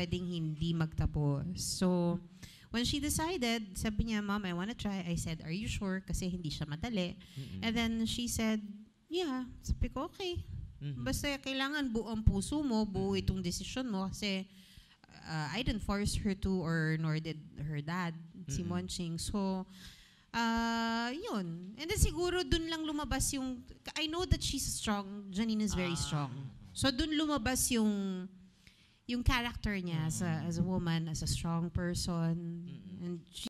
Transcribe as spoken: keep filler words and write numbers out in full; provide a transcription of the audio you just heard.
pwedeng hindi magtapos. So, when she decided, sabi niya, Mom, I wanna try. I said, are you sure? Kasi hindi siya madali. Mm-mm. And then she said, yeah. Sabi ko, okay. Mhm. Basta kailangan buo ang puso mo, buo itong desisyon mo. Kasi uh, I didn't force her to, or nor did her dad, si Mm-mm. Monching. So, uh, yun. And then siguro dun lang lumabas yung, I know that she's strong. Janine is very Ah. strong. So dun lumabas yung, yung character niya as a, as a woman, as a strong person. Mm-mm. And she